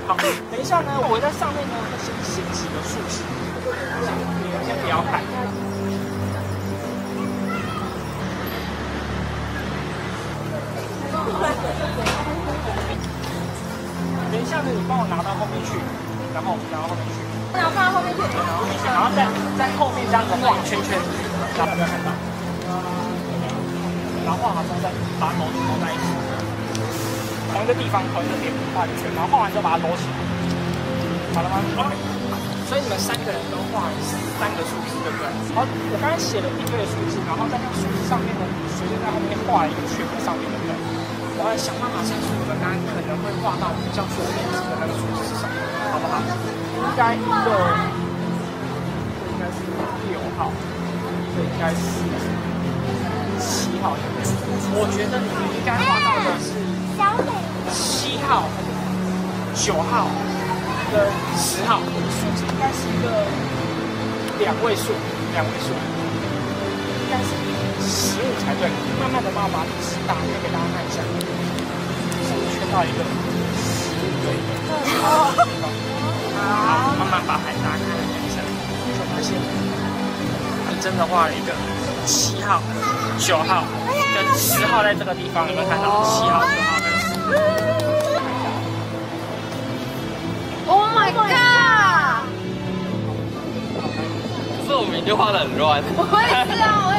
好，等一下呢，我在上面呢会先写几个数字，你们先不要看。等一下呢，你帮我拿到后面去，然后拿到后面去。 然后放到后面去， 然后在后面这样子画圈圈，大家不要看到。然后画好之后再把它揉在一起，同一个地方同一个点画一圈，然后画完之后把它揉起来，好了吗 ？OK。所以你们3个人都画了3个数字，对不对？好，我刚才写了1堆的数字，然后在那个数字上面呢，随便在后面画了一个圈在上面，对不对？我要想办法猜出你们刚刚可能会画到比较左边的那个数字是什么，好不好？应该这应该是6号，这应该是7号。我觉得你们应该画到的是7号、9号跟10号，数字应该是一个2位数，应该是15才对。慢慢的帮我把历史打开给大家看一下，是不是圈到一个15的一个地方？好，慢慢把海打开来看一下，就发现你真的画了一个7号、9号跟10号在这个地方，有没有看到7号、9号跟10号 ？Oh my god！ 可是我明明就画得很乱。 我也是啊，我